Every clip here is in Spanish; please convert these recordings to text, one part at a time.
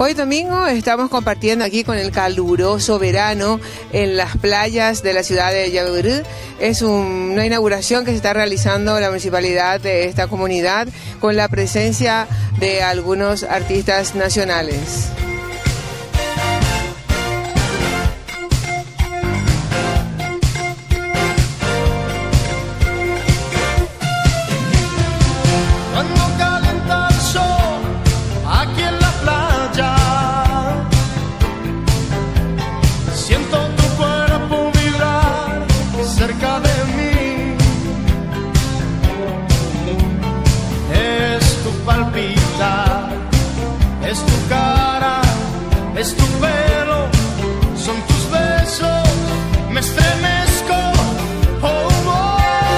Hoy domingo estamos compartiendo aquí con el caluroso verano en las playas de la ciudad de Yaoundé. Es una inauguración que se está realizando la municipalidad de esta comunidad con la presencia de algunos artistas nacionales. Es tu cara, es tu pelo, son tus besos, me estremezco, oh, oh.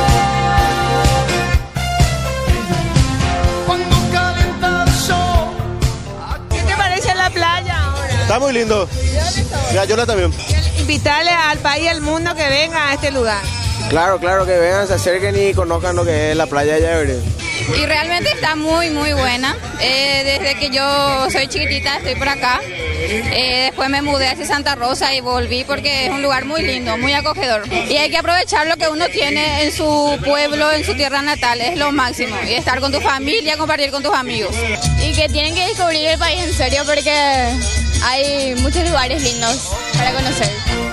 Cuando calienta el sol. ¿Qué te parece la playa ahora? Está muy lindo. Ya, yo también. Invitarle al país y al mundo que venga a este lugar. Claro, que vengan, se acerquen y conozcan lo que es la playa de Yaoundé. Y realmente está muy buena. Desde que yo soy chiquitita estoy por acá. Después me mudé hacia Santa Rosa y volví porque es un lugar muy lindo, muy acogedor. Y hay que aprovechar lo que uno tiene en su pueblo, en su tierra natal, es lo máximo. Y estar con tu familia, compartir con tus amigos. Y que tienen que descubrir el país en serio porque hay muchos lugares lindos para conocer.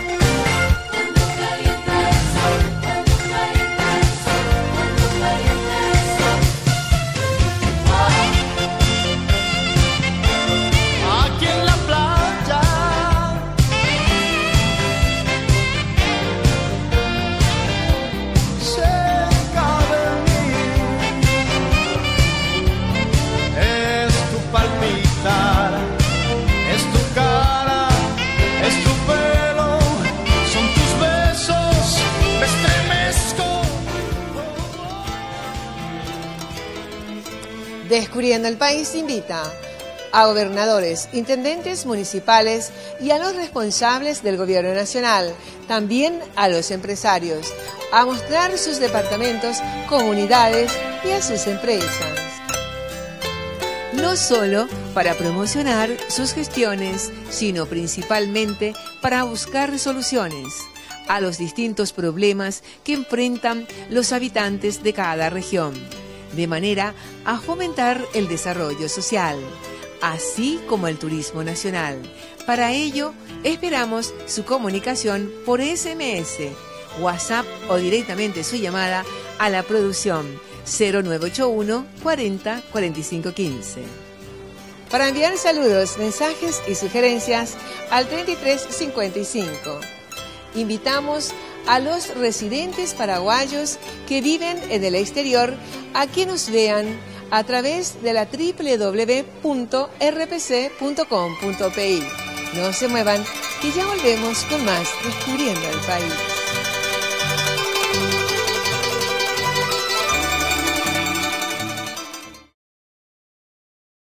Descubriendo el País invita a gobernadores, intendentes municipales y a los responsables del gobierno nacional, también a los empresarios, a mostrar sus departamentos, comunidades y a sus empresas. No solo para promocionar sus gestiones, sino principalmente para buscar soluciones a los distintos problemas que enfrentan los habitantes de cada región, de manera a fomentar el desarrollo social, así como el turismo nacional. Para ello, esperamos su comunicación por SMS, WhatsApp o directamente su llamada a la producción 0981 40 45 15. Para enviar saludos, mensajes y sugerencias al 3355. Invitamos a los residentes paraguayos que viven en el exterior a que nos vean a través de la www.rpc.com.pi. No se muevan, que ya volvemos con más Descubriendo el País.